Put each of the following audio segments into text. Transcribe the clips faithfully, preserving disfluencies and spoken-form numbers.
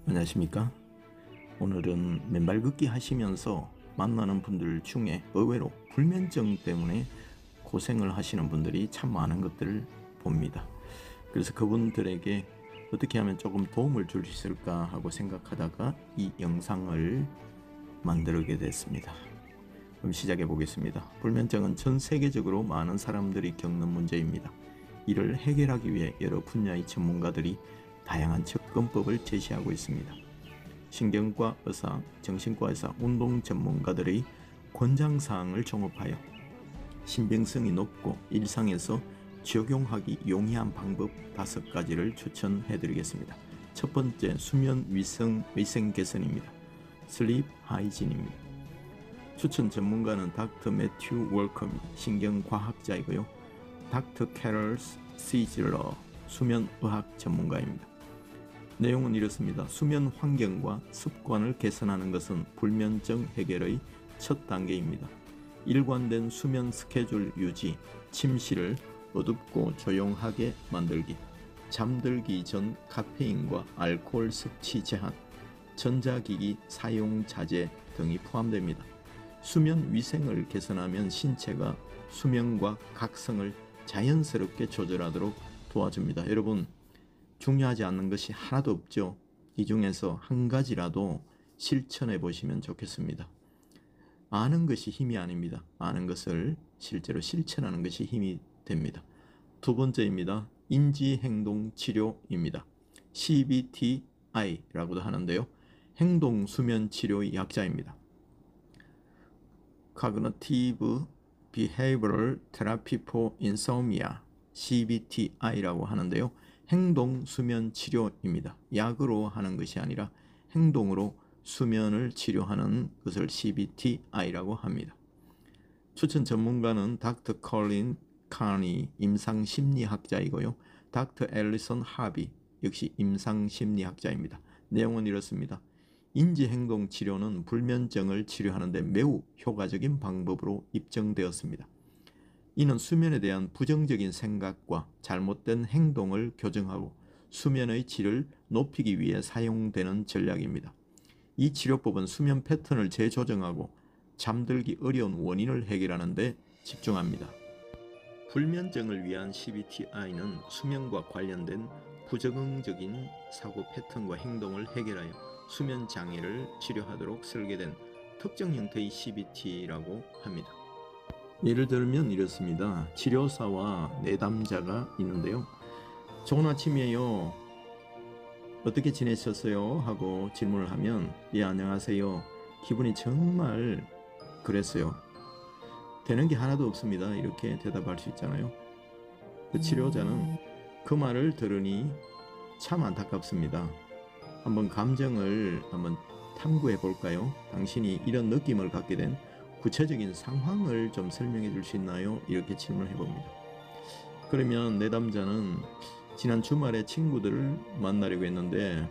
안녕하십니까? 오늘은 맨발 걷기 하시면서 만나는 분들 중에 의외로 불면증 때문에 고생을 하시는 분들이 참 많은 것들을 봅니다. 그래서 그분들에게 어떻게 하면 조금 도움을 줄 수 있을까 하고 생각하다가 이 영상을 만들게 됐습니다. 그럼 시작해 보겠습니다. 불면증은 전 세계적으로 많은 사람들이 겪는 문제입니다. 이를 해결하기 위해 여러 분야의 전문가들이 다양한 접근법을 제시하고 있습니다. 신경과 의사, 정신과 의사, 운동 전문가들의 권장사항을 종합하여 신빙성이 높고 일상에서 적용하기 용이한 방법 다섯 가지를 추천해 드리겠습니다. 첫 번째, 수면 위생, 위생 개선입니다. 슬립 하이진입니다. 추천 전문가는 닥터 매튜 월컴 신경과학자이고요. 닥터 캐럴 시즐러 수면의학 전문가입니다. 내용은 이렇습니다. 수면 환경과 습관을 개선하는 것은 불면증 해결의 첫 단계입니다. 일관된 수면 스케줄 유지, 침실을 어둡고 조용하게 만들기, 잠들기 전 카페인과 알코올 섭취 제한, 전자기기 사용 자제 등이 포함됩니다. 수면 위생을 개선하면 신체가 수면과 각성을 자연스럽게 조절하도록 도와줍니다. 여러분, 중요하지 않는 것이 하나도 없죠. 이 중에서 한 가지라도 실천해 보시면 좋겠습니다. 아는 것이 힘이 아닙니다. 아는 것을 실제로 실천하는 것이 힘이 됩니다. 두 번째입니다. 인지행동치료입니다. 씨비티아이라고도 하는데요. 행동수면치료의 약자입니다. Cognitive Behavioral Therapy for Insomnia, 씨비티아이라고 하는데요. 행동 수면 치료입니다. 약으로 하는 것이 아니라 행동으로 수면을 치료하는 것을 씨비티아이라고 합니다. 추천 전문가는 닥터 컬린 카니 임상심리학자이고요. 닥터 앨리선 하비 역시 임상심리학자입니다. 내용은 이렇습니다. 인지행동 치료는 불면증을 치료하는 데 매우 효과적인 방법으로 입증되었습니다. 이는 수면에 대한 부정적인 생각과 잘못된 행동을 교정하고 수면의 질을 높이기 위해 사용되는 전략입니다. 이 치료법은 수면 패턴을 재조정하고 잠들기 어려운 원인을 해결하는 데 집중합니다. 불면증을 위한 씨비티아이는 수면과 관련된 부적응적인 사고 패턴과 행동을 해결하여 수면 장애를 치료하도록 설계된 특정 형태의 씨비티라고 합니다. 예를 들면 이렇습니다. 치료사와 내담자가 있는데요. 좋은 아침이에요. 어떻게 지내셨어요? 하고 질문을 하면 예, 안녕하세요. 기분이 정말 그랬어요. 되는 게 하나도 없습니다. 이렇게 대답할 수 있잖아요. 그 치료자는 그 말을 들으니 참 안타깝습니다. 한번 감정을 한번 탐구해 볼까요? 당신이 이런 느낌을 갖게 된 구체적인 상황을 좀 설명해 줄 수 있나요? 이렇게 질문을 해봅니다. 그러면 내담자는 지난 주말에 친구들을 만나려고 했는데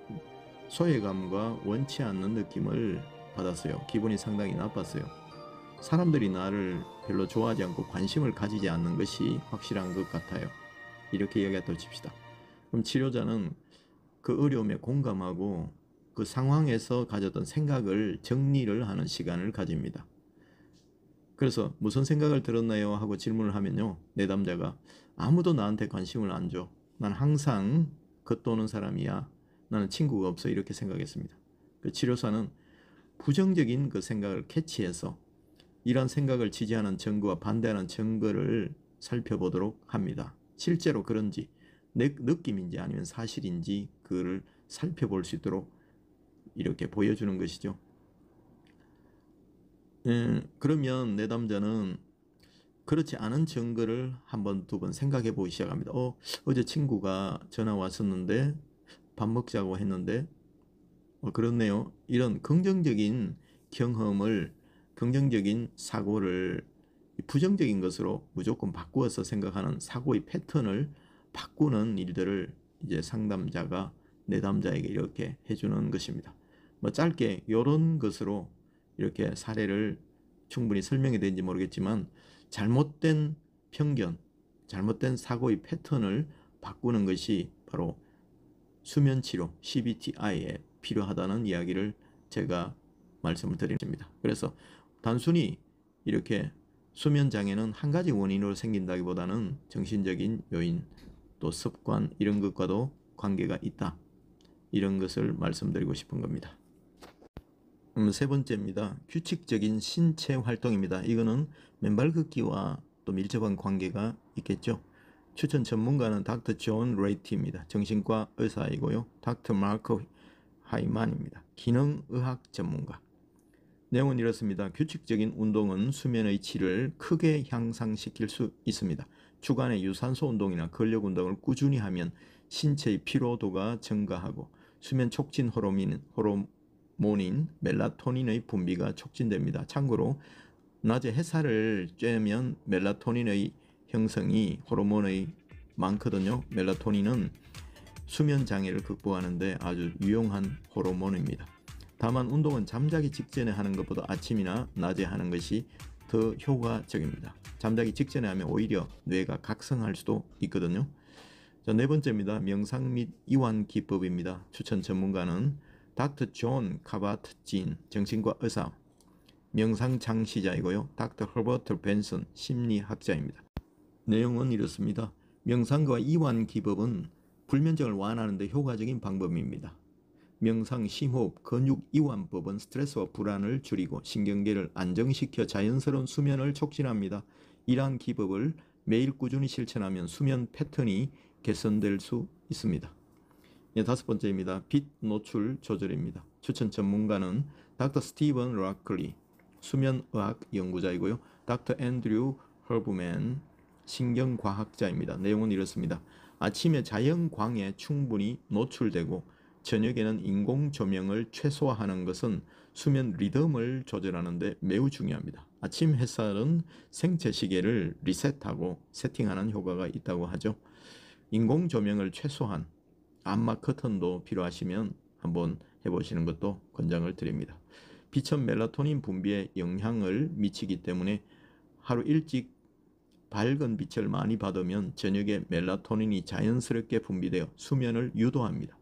소외감과 원치 않는 느낌을 받았어요. 기분이 상당히 나빴어요. 사람들이 나를 별로 좋아하지 않고 관심을 가지지 않는 것이 확실한 것 같아요. 이렇게 이야기했다 칩시다. 그럼 치료자는 그 어려움에 공감하고 그 상황에서 가졌던 생각을 정리를 하는 시간을 가집니다. 그래서 무슨 생각을 들었나요? 하고 질문을 하면요. 내담자가 아무도 나한테 관심을 안 줘. 난 항상 겉도는 사람이야. 나는 친구가 없어. 이렇게 생각했습니다. 그 치료사는 부정적인 그 생각을 캐치해서 이런 생각을 지지하는 증거와 반대하는 증거를 살펴보도록 합니다. 실제로 그런지 느낌인지 아니면 사실인지 그를 살펴볼 수 있도록 이렇게 보여주는 것이죠. 예, 그러면 내담자는 그렇지 않은 증거를 한 번, 두 번 생각해 보기 시작합니다. 어, 어제 친구가 전화 왔었는데 밥 먹자고 했는데 어, 그렇네요. 이런 긍정적인 경험을, 긍정적인 사고를 부정적인 것으로 무조건 바꾸어서 생각하는 사고의 패턴을 바꾸는 일들을 이제 상담자가 내담자에게 이렇게 해주는 것입니다. 뭐 짧게 이런 것으로 이렇게 사례를 충분히 설명이 되는지 모르겠지만 잘못된 편견, 잘못된 사고의 패턴을 바꾸는 것이 바로 수면 치료 씨비티아이에 필요하다는 이야기를 제가 말씀을 드립니다. 그래서 단순히 이렇게 수면 장애는 한 가지 원인으로 생긴다기보다는 정신적인 요인 또 습관 이런 것과도 관계가 있다. 이런 것을 말씀드리고 싶은 겁니다. 음, 세 번째입니다. 규칙적인 신체 활동입니다. 이거는 맨발 걷기와 또 밀접한 관계가 있겠죠. 추천 전문가는 닥터 존 레이티입니다. 정신과 의사이고요. 닥터 마크 하이만입니다. 기능의학 전문가. 내용은 이렇습니다. 규칙적인 운동은 수면의 질을 크게 향상시킬 수 있습니다. 주간에 유산소 운동이나 근력 운동을 꾸준히 하면 신체의 피로도가 증가하고 수면 촉진 호르몬인, 호르몬인 멜라토닌의 분비가 촉진됩니다. 참고로 낮에 햇살을 쬐면 멜라토닌의 형성이 호르몬의 많거든요. 멜라토닌은 수면 장애를 극복하는 데 아주 유용한 호르몬입니다. 다만 운동은 잠자기 직전에 하는 것보다 아침이나 낮에 하는 것이 더 효과적입니다. 잠자기 직전에 하면 오히려 뇌가 각성할 수도 있거든요. 자, 네 번째입니다. 명상 및 이완 기법입니다. 추천 전문가는 닥터 존 카바트진 정신과 의사, 명상 창시자이고요. 닥터 허버트 벤슨 심리학자입니다. 내용은 이렇습니다. 명상과 이완 기법은 불면증을 완화하는 데 효과적인 방법입니다. 명상, 심호흡, 근육 이완법은 스트레스와 불안을 줄이고 신경계를 안정시켜 자연스러운 수면을 촉진합니다. 이러한 기법을 매일 꾸준히 실천하면 수면 패턴이 개선될 수 있습니다. 네, 다섯 번째입니다. 빛 노출 조절입니다. 추천 전문가는 닥터 스티븐 락클리 수면의학 연구자이고요. 닥터 앤드류 허브맨 신경과학자입니다. 내용은 이렇습니다. 아침에 자연광에 충분히 노출되고 저녁에는 인공 조명을 최소화하는 것은 수면 리듬을 조절하는 데 매우 중요합니다. 아침 햇살은 생체 시계를 리셋하고 세팅하는 효과가 있다고 하죠. 인공 조명을 최소한 암막 커튼도 필요하시면 한번 해보시는 것도 권장을 드립니다. 빛은 멜라토닌 분비에 영향을 미치기 때문에 하루 일찍 밝은 빛을 많이 받으면 저녁에 멜라토닌이 자연스럽게 분비되어 수면을 유도합니다.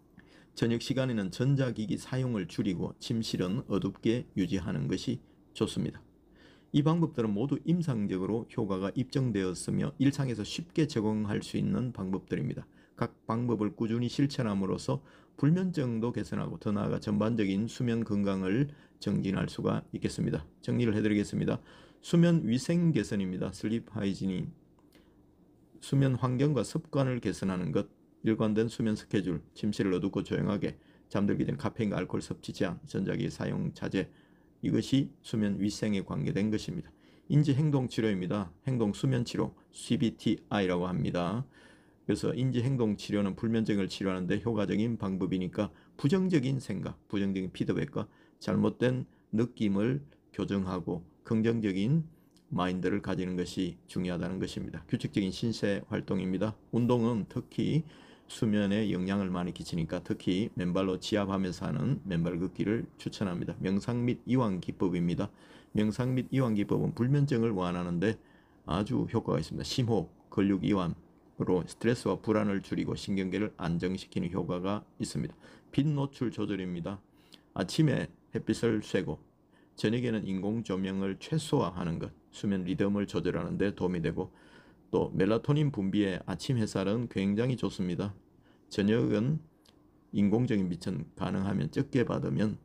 저녁 시간에는 전자기기 사용을 줄이고 침실은 어둡게 유지하는 것이 좋습니다. 이 방법들은 모두 임상적으로 효과가 입증되었으며 일상에서 쉽게 적용할 수 있는 방법들입니다. 각 방법을 꾸준히 실천함으로써 불면증도 개선하고 더 나아가 전반적인 수면 건강을 증진할 수가 있겠습니다. 정리를 해드리겠습니다. 수면 위생 개선입니다. 슬립 하이지닌, 수면 환경과 습관을 개선하는 것, 일관된 수면 스케줄, 침실을 어둡고 조용하게, 잠들기 전 카페인과 알코올 섭취 제한, 전자기기 사용 자제, 이것이 수면 위생에 관계된 것입니다. 인지행동치료입니다. 행동수면치료, 씨비티아이라고 합니다. 그래서 인지행동치료는 불면증을 치료하는 데 효과적인 방법이니까 부정적인 생각, 부정적인 피드백과 잘못된 느낌을 교정하고 긍정적인 마인드를 가지는 것이 중요하다는 것입니다. 규칙적인 신체 활동입니다. 운동은 특히 수면에 영향을 많이 끼치니까 특히 맨발로 지압하면서 하는 맨발 걷기를 추천합니다. 명상 및 이완 기법입니다. 명상 및 이완 기법은 불면증을 완화하는 데 아주 효과가 있습니다. 심호흡, 근육 이완으로 스트레스와 불안을 줄이고 신경계를 안정시키는 효과가 있습니다. 빛 노출 조절입니다. 아침에 햇빛을 쐬고 저녁에는 인공 조명을 최소화하는 것, 수면 리듬을 조절하는 데 도움이 되고 또 멜라토닌 분비에 아침 햇살은 굉장히 좋습니다. 저녁은 인공적인 빛은 가능하면 적게 받으면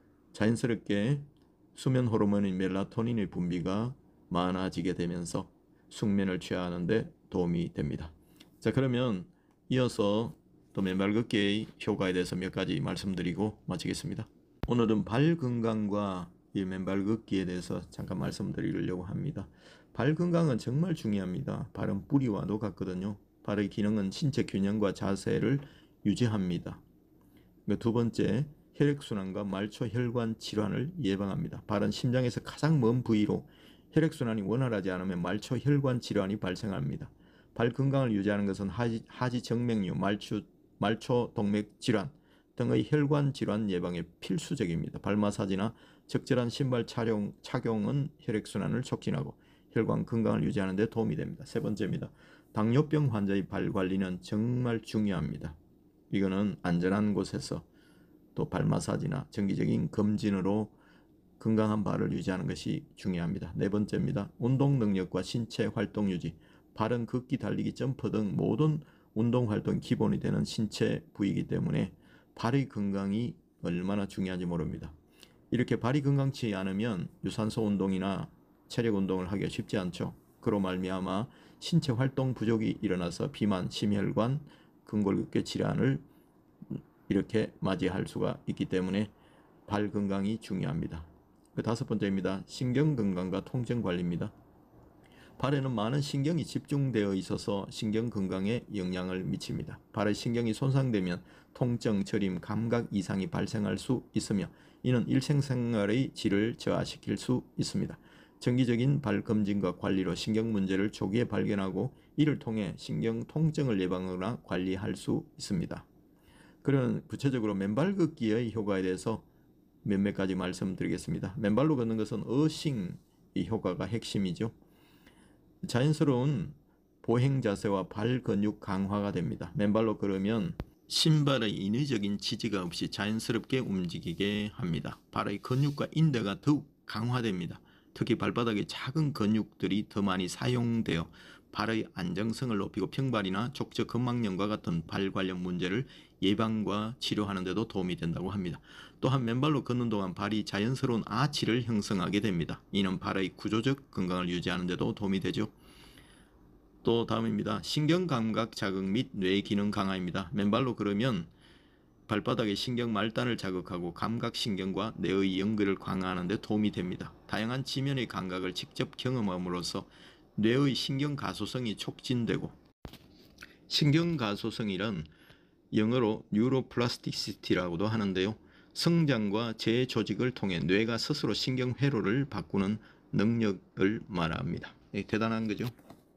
자연스럽게 수면 호르몬인 멜라토닌의 분비가 많아지게 되면서 숙면을 취하는 데 도움이 됩니다. 자, 그러면 이어서 또 맨발 걷기의 효과에 대해서 몇 가지 말씀드리고 마치겠습니다. 오늘은 발 건강과 이 맨발 걷기에 대해서 잠깐 말씀드리려고 합니다. 발 건강은 정말 중요합니다. 발은 뿌리와도 같거든요. 발의 기능은 신체 균형과 자세를 유지합니다. 두 번째, 혈액순환과 말초혈관 질환을 예방합니다. 발은 심장에서 가장 먼 부위로 혈액순환이 원활하지 않으면 말초혈관 질환이 발생합니다. 발 건강을 유지하는 것은 하지, 하지정맥류, 말초, 말초동맥 질환 등의 혈관 질환 예방에 필수적입니다. 발 마사지나 적절한 신발 착용, 착용은 혈액순환을 촉진하고 혈관 건강을 유지하는 데 도움이 됩니다. 세 번째입니다. 당뇨병 환자의 발 관리는 정말 중요합니다. 이거는 안전한 곳에서 또 발 마사지나 정기적인 검진으로 건강한 발을 유지하는 것이 중요합니다. 네 번째입니다. 운동 능력과 신체 활동 유지. 발은 걷기, 달리기, 점프 등 모든 운동 활동 기본이 되는 신체 부위이기 때문에 발의 건강이 얼마나 중요한지 모릅니다. 이렇게 발이 건강치 않으면 유산소 운동이나 체력 운동을 하기가 쉽지 않죠. 그로 말미암아 신체 활동 부족이 일어나서 비만, 심혈관, 근골격계 질환을 이렇게 맞이할 수가 있기 때문에 발 건강이 중요합니다. 그 다섯 번째입니다. 신경 건강과 통증 관리입니다. 발에는 많은 신경이 집중되어 있어서 신경 건강에 영향을 미칩니다. 발의 신경이 손상되면 통증, 저림, 감각 이상이 발생할 수 있으며 이는 일상생활의 질을 저하시킬 수 있습니다. 정기적인 발 검진과 관리로 신경 문제를 초기에 발견하고 이를 통해 신경 통증을 예방하거나 관리할 수 있습니다. 그런 구체적으로 맨발 걷기의 효과에 대해서 몇몇 가지 말씀드리겠습니다. 맨발로 걷는 것은 어싱 이 효과가 핵심이죠. 자연스러운 보행 자세와 발 근육 강화가 됩니다. 맨발로 걸으면 신발의 인위적인 지지가 없이 자연스럽게 움직이게 합니다. 발의 근육과 인대가 더욱 강화됩니다. 특히 발바닥의 작은 근육들이 더 많이 사용되어 발의 안정성을 높이고 평발이나 족저 근막염과 같은 발 관련 문제를 예방과 치료하는 데도 도움이 된다고 합니다. 또한 맨발로 걷는 동안 발이 자연스러운 아치를 형성하게 됩니다. 이는 발의 구조적 건강을 유지하는 데도 도움이 되죠. 또 다음입니다. 신경감각 자극 및 뇌 기능 강화입니다. 맨발로 걸으면 발바닥의 신경 말단을 자극하고 감각신경과 뇌의 연결을 강화하는 데 도움이 됩니다. 다양한 지면의 감각을 직접 경험함으로써 뇌의 신경 가소성이 촉진되고 신경 가소성이란 영어로 뉴로플라스티시티라고도 하는데요. 성장과 재조직을 통해 뇌가 스스로 신경 회로를 바꾸는 능력을 말합니다. 대단한 거죠.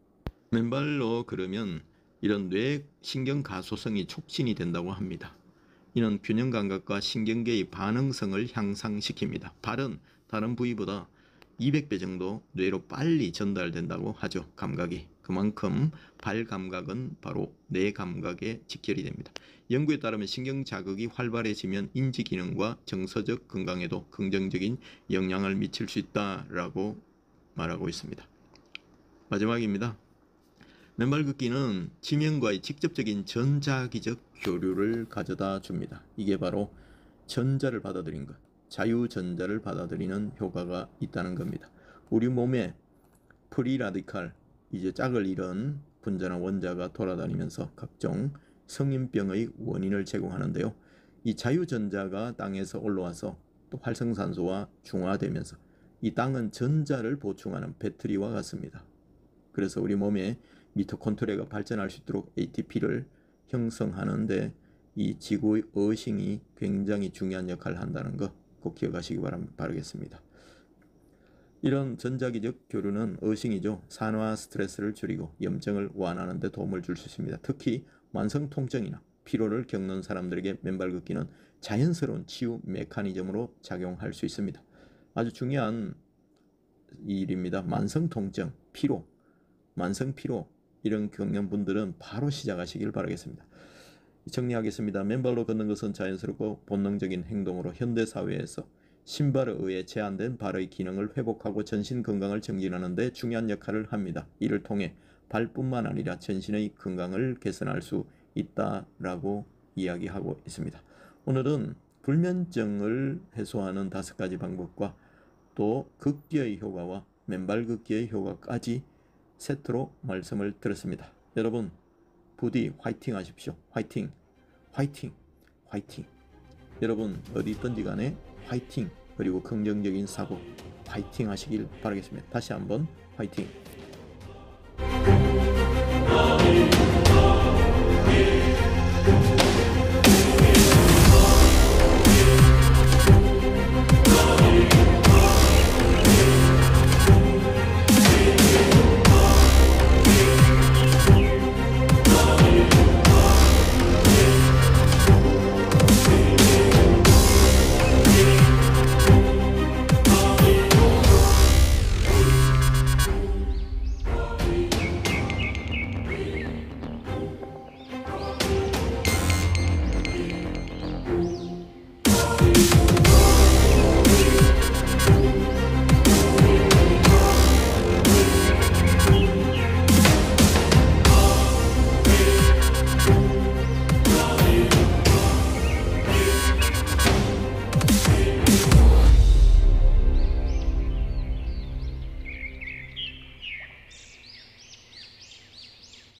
맨발로 걸으면 이런 뇌 신경 가소성이 촉진이 된다고 합니다. 이는 균형 감각과 신경계의 반응성을 향상시킵니다. 발은 다른 부위보다 이백 배 정도 뇌로 빨리 전달된다고 하죠. 감각이. 그만큼 발 감각은 바로 뇌 감각에 직결이 됩니다. 연구에 따르면 신경 자극이 활발해지면 인지 기능과 정서적 건강에도 긍정적인 영향을 미칠 수 있다라고 말하고 있습니다. 마지막입니다. 맨발 걷기는 지면과의 직접적인 전자기적 교류를 가져다 줍니다. 이게 바로 전자를 받아들인 것, 자유전자를 받아들이는 효과가 있다는 겁니다. 우리 몸에 프리라디칼, 이제 짝을 잃은 분자나 원자가 돌아다니면서 각종 성인병의 원인을 제공하는데요. 이 자유전자가 땅에서 올라와서 또 활성산소와 중화되면서 이 땅은 전자를 보충하는 배터리와 같습니다. 그래서 우리 몸에 미토콘드리아가 발전할 수 있도록 에이티피를 형성하는데 이 지구의 어싱이 굉장히 중요한 역할을 한다는 거 꼭 기억하시기 바라겠습니다. 이런 전자기적 교류는 어싱이죠. 산화 스트레스를 줄이고 염증을 완화하는 데 도움을 줄 수 있습니다. 특히 만성 통증이나 피로를 겪는 사람들에게 맨발 걷기는 자연스러운 치유 메커니즘으로 작용할 수 있습니다. 아주 중요한 일입니다. 만성 통증, 피로, 만성 피로 이런 경련분들은 바로 시작하시길 바라겠습니다. 정리하겠습니다. 맨발로 걷는 것은 자연스럽고 본능적인 행동으로 현대사회에서 신발에 의해 제한된 발의 기능을 회복하고 전신 건강을 증진하는 데 중요한 역할을 합니다. 이를 통해 발뿐만 아니라 전신의 건강을 개선할 수 있다라고 이야기하고 있습니다. 오늘은 불면증을 해소하는 다섯 가지 방법과 또 걷기의 효과와 맨발 걷기의 효과까지 세트로 말씀을 드렸습니다. 여러분 부디 화이팅 하십시오. 화이팅, 화이팅, 화이팅. 여러분 어디 있든지 간에 화이팅, 그리고 긍정적인 사고 화이팅 하시길 바라겠습니다. 다시 한번 화이팅.